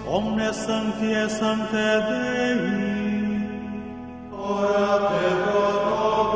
omnes sancti et sancte Dei, ora pro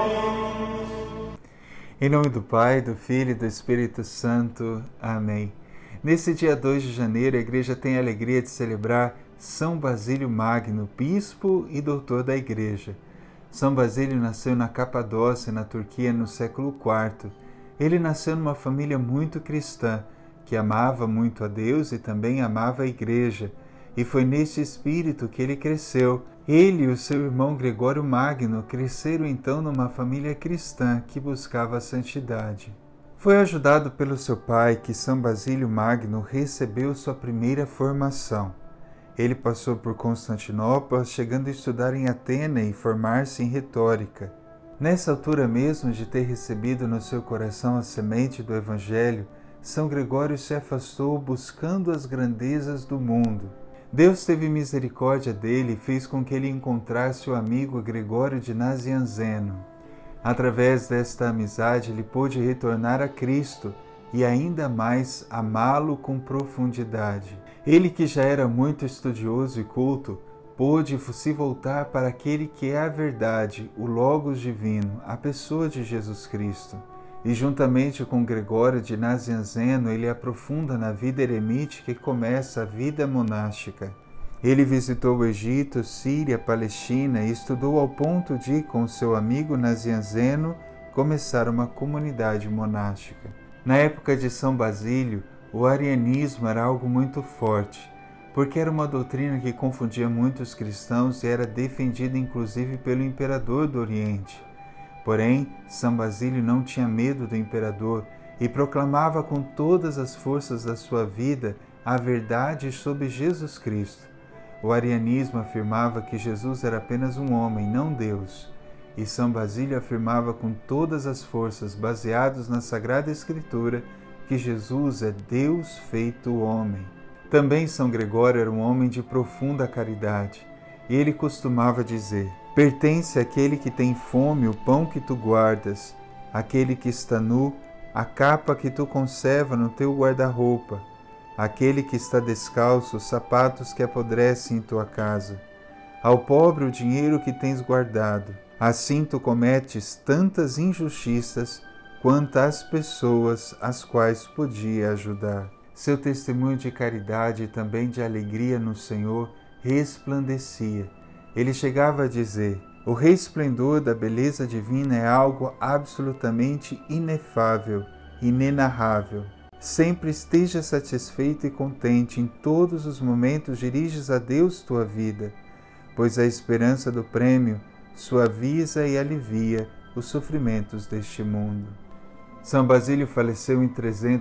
nobis. Em nome do Pai, do Filho e do Espírito Santo. Amém. Nesse dia 2 de janeiro, a Igreja tem a alegria de celebrar São Basílio Magno, bispo e doutor da Igreja. São Basílio nasceu na Capadócia, na Turquia, no século IV. Ele nasceu numa família muito cristã, que amava muito a Deus e também amava a Igreja, e foi neste espírito que ele cresceu. Ele e o seu irmão Gregório Magno cresceram então numa família cristã que buscava a santidade. Foi ajudado pelo seu pai que São Basílio Magno recebeu sua primeira formação. Ele passou por Constantinopla, chegando a estudar em Atena e formar-se em retórica. Nessa altura mesmo de ter recebido no seu coração a semente do Evangelho, São Gregório se afastou buscando as grandezas do mundo. Deus teve misericórdia dele e fez com que ele encontrasse o amigo Gregório de Nazianzeno. Através desta amizade, ele pôde retornar a Cristo e ainda mais amá-lo com profundidade. Ele, que já era muito estudioso e culto, pôde se voltar para aquele que é a verdade, o Logos divino, a pessoa de Jesus Cristo. E juntamente com Gregório de Nazianzeno, ele aprofunda na vida eremítica e começa a vida monástica. Ele visitou o Egito, Síria, Palestina e estudou ao ponto de, com seu amigo Nazianzeno, começar uma comunidade monástica. Na época de São Basílio, o arianismo era algo muito forte, porque era uma doutrina que confundia muitos cristãos e era defendida inclusive pelo imperador do Oriente. Porém, São Basílio não tinha medo do imperador e proclamava com todas as forças da sua vida a verdade sobre Jesus Cristo. O arianismo afirmava que Jesus era apenas um homem, não Deus. E São Basílio afirmava com todas as forças, baseados na Sagrada Escritura, que Jesus é Deus feito homem. Também São Gregório era um homem de profunda caridade. E ele costumava dizer: pertence àquele que tem fome o pão que tu guardas, àquele que está nu, a capa que tu conserva no teu guarda-roupa, àquele que está descalço, os sapatos que apodrecem em tua casa, ao pobre o dinheiro que tens guardado. Assim tu cometes tantas injustiças quanto às pessoas às quais podia ajudar. Seu testemunho de caridade e também de alegria no Senhor resplandecia. Ele chegava a dizer: o resplendor da beleza divina é algo absolutamente inefável, inenarrável. Sempre esteja satisfeito e contente, em todos os momentos diriges a Deus tua vida, pois a esperança do prêmio suaviza e alivia os sofrimentos deste mundo. São Basílio faleceu em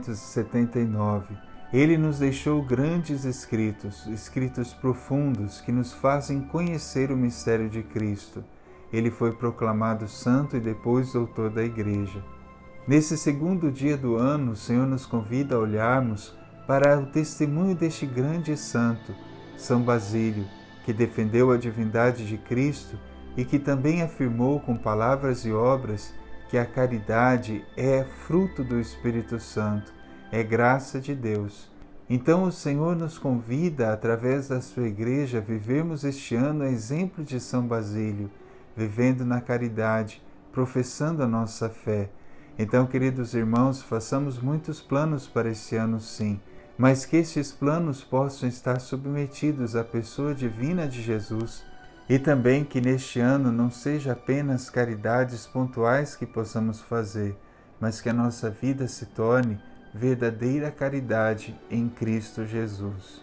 379. Ele nos deixou grandes escritos profundos que nos fazem conhecer o mistério de Cristo. Ele foi proclamado santo e depois doutor da Igreja. Nesse segundo dia do ano, o Senhor nos convida a olharmos para o testemunho deste grande santo, São Basílio, que defendeu a divindade de Cristo e que também afirmou com palavras e obras que a caridade é fruto do Espírito Santo, é graça de Deus. Então o Senhor nos convida, através da sua Igreja, a vivermos este ano a exemplo de São Basílio, vivendo na caridade, professando a nossa fé. Então, queridos irmãos, façamos muitos planos para este ano, sim, mas que estes planos possam estar submetidos à pessoa divina de Jesus, e também que neste ano não seja apenas caridades pontuais que possamos fazer, mas que a nossa vida se torne verdadeira caridade em Cristo Jesus.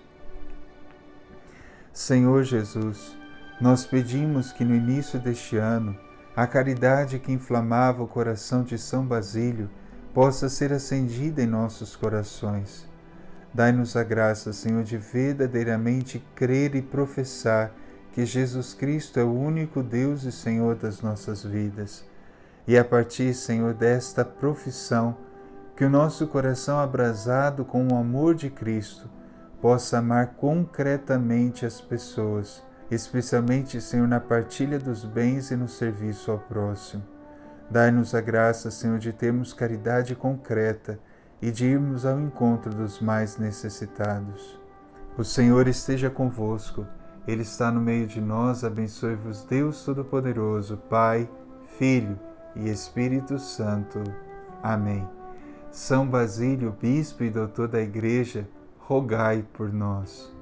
Senhor Jesus, nós pedimos que no início deste ano a caridade que inflamava o coração de São Basílio possa ser acendida em nossos corações. Dai-nos a graça, Senhor, de verdadeiramente crer e professar que Jesus Cristo é o único Deus e Senhor das nossas vidas. E a partir, Senhor, desta profissão, que o nosso coração abrasado com o amor de Cristo possa amar concretamente as pessoas, especialmente, Senhor, na partilha dos bens e no serviço ao próximo. Dai-nos a graça, Senhor, de termos caridade concreta e de irmos ao encontro dos mais necessitados. O Senhor esteja convosco, Ele está no meio de nós, abençoe-vos Deus Todo-Poderoso, Pai, Filho e Espírito Santo. Amém. São Basílio, Bispo e Doutor da Igreja, rogai por nós.